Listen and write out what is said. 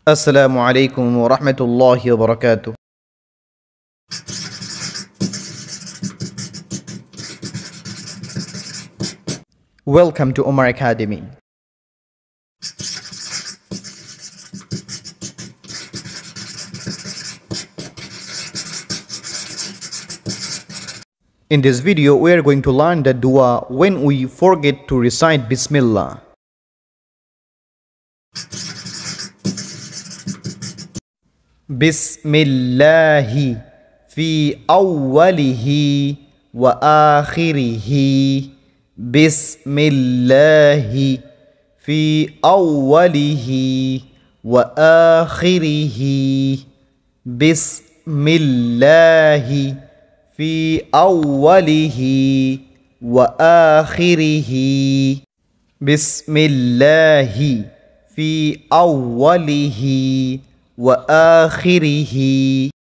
Assalamu alaikum wa rahmatullahi wa barakatuh. Welcome to Omar Academy. In this video, we are going to learn the dua when we forget to recite Bismillah. Bismillahi fi awwalihi wa akhirihi. Bismillahi fi awwalihi wa akhirihi. Bismillahi fi awwalihi wa akhirihi. Bismillahi fi awwalihi wa akhirihi.